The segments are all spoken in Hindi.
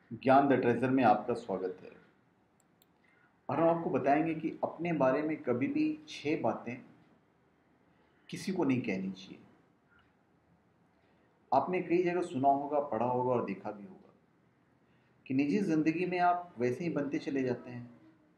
ज्ञान द ट्रेजर में आपका स्वागत है। और हम आपको बताएंगे कि अपने बारे में कभी भी 6 बातें किसी को नहीं कहनी चाहिए। आपने कई जगह सुना होगा, पढ़ा होगा और देखा भी होगा कि निजी जिंदगी में आप वैसे ही बनते चले जाते हैं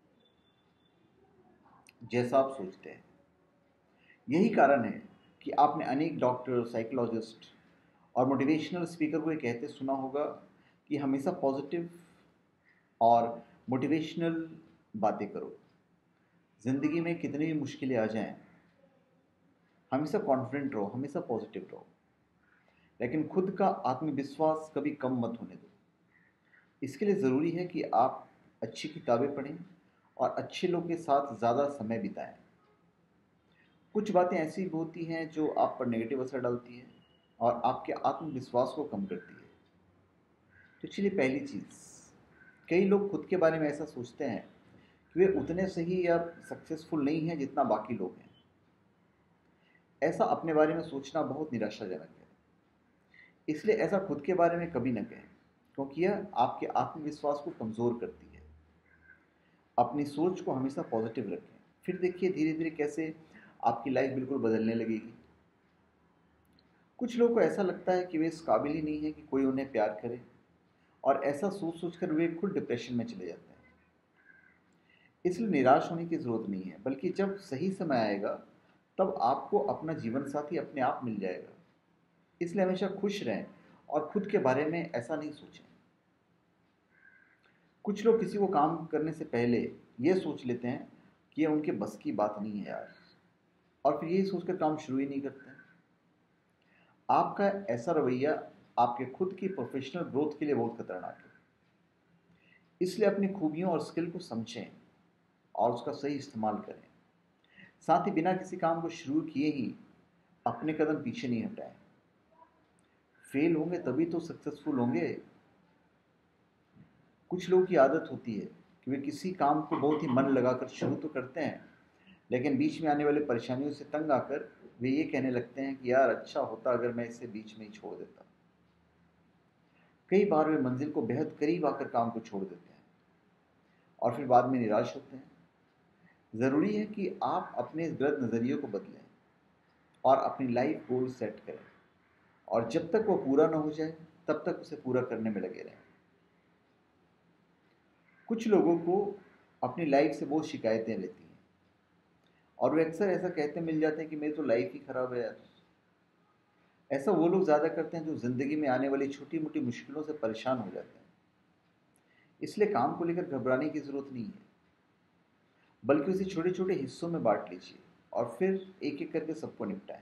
जैसा आप सोचते हैं। यही कारण है कि आपने अनेक डॉक्टर, साइकोलॉजिस्ट और मोटिवेशनल स्पीकर को ये कहते सुना होगा कि हमेशा पॉजिटिव और मोटिवेशनल बातें करो। ज़िंदगी में कितनी भी मुश्किलें आ जाएं, हमेशा कॉन्फिडेंट रहो, हमेशा पॉजिटिव रहो, लेकिन खुद का आत्मविश्वास कभी कम मत होने दो। इसके लिए ज़रूरी है कि आप अच्छी किताबें पढ़ें और अच्छे लोगों के साथ ज़्यादा समय बिताएं। कुछ बातें ऐसी भी होती हैं जो आप पर नेगेटिव असर डालती है और आपके आत्मविश्वास को कम करती है। तो चलिए, पहली चीज़, कई लोग खुद के बारे में ऐसा सोचते हैं कि वे उतने सही या सक्सेसफुल नहीं हैं जितना बाकी लोग हैं। ऐसा अपने बारे में सोचना बहुत निराशाजनक है। इसलिए ऐसा खुद के बारे में कभी न कहें, क्योंकि यह आपके आत्मविश्वास को कमज़ोर करती है। अपनी सोच को हमेशा पॉजिटिव रखें, फिर देखिए धीरे धीरे कैसे आपकी लाइफ बिल्कुल बदलने लगेगी। कुछ लोगों को ऐसा लगता है कि वे इस काबिल ही नहीं है कि कोई उन्हें प्यार करे, और ऐसा सोच सोच कर वे खुद डिप्रेशन में चले जाते हैं। इसलिए निराश होने की ज़रूरत नहीं है, बल्कि जब सही समय आएगा तब आपको अपना जीवन साथी अपने आप मिल जाएगा। इसलिए हमेशा खुश रहें और खुद के बारे में ऐसा नहीं सोचें। कुछ लोग किसी को काम करने से पहले ये सोच लेते हैं कि यह उनके बस की बात नहीं है यार, और फिर यही सोचकर काम शुरू ही नहीं करते हैं। आपका ऐसा रवैया आपके खुद की प्रोफेशनल ग्रोथ के लिए बहुत खतरनाक है। इसलिए अपनी खूबियों और स्किल को समझें और उसका सही इस्तेमाल करें। साथ ही बिना किसी काम को शुरू किए ही अपने कदम पीछे नहीं हटाएं। फेल होंगे तभी तो सक्सेसफुल होंगे। कुछ लोगों की आदत होती है कि वे किसी काम को बहुत ही मन लगाकर शुरू तो करते हैं, लेकिन बीच में आने वाले परेशानियों से तंग आकर वे ये कहने लगते हैं कि यार अच्छा होता अगर मैं इसे बीच में ही छोड़ देता। कई बार वे मंजिल को बेहद करीब आकर काम को छोड़ देते हैं और फिर बाद में निराश होते हैं। ज़रूरी है कि आप अपने इस गलत नज़रिए को बदलें और अपनी लाइफ गोल सेट करें, और जब तक वो पूरा ना हो जाए तब तक उसे पूरा करने में लगे रहें। कुछ लोगों को अपनी लाइफ से बहुत शिकायतें रहती हैं और वे अक्सर ऐसा कहते मिल जाते हैं कि मेरी तो लाइफ ही ख़राब है यार। ऐसा वो लोग ज़्यादा करते हैं जो ज़िंदगी में आने वाली छोटी मोटी मुश्किलों से परेशान हो जाते हैं। इसलिए काम को लेकर घबराने की ज़रूरत नहीं है, बल्कि उसे छोटे छोटे हिस्सों में बांट लीजिए और फिर एक एक करके सबको निपटाएं।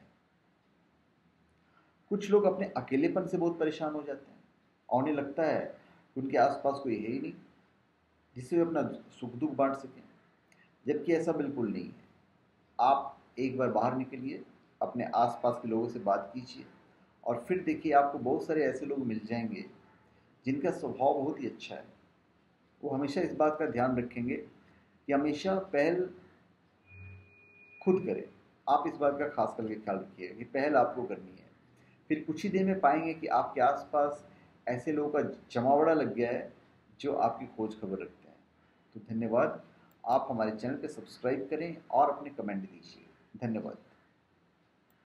कुछ लोग अपने अकेलेपन से बहुत परेशान हो जाते हैं और उन्हें लगता है कि उनके आसपास कोई है ही नहीं जिससे वे अपना सुख दुख बांट सकें, जबकि ऐसा बिल्कुल नहीं है। आप एक बार बाहर निकलिए, अपने आसपास के लोगों से बात कीजिए और फिर देखिए आपको बहुत सारे ऐसे लोग मिल जाएंगे जिनका स्वभाव बहुत ही अच्छा है। वो हमेशा इस बात का ध्यान रखेंगे कि हमेशा पहल खुद करें। आप इस बात का खास करके ख्याल रखिएगा कि पहल आपको करनी है। फिर कुछ ही देर में पाएंगे कि आपके आसपास ऐसे लोगों का जमावड़ा लग गया है जो आपकी खोज खबर रखते हैं। तो धन्यवाद। आप हमारे चैनल पे सब्सक्राइब करें और अपने कमेंट दीजिए। धन्यवाद।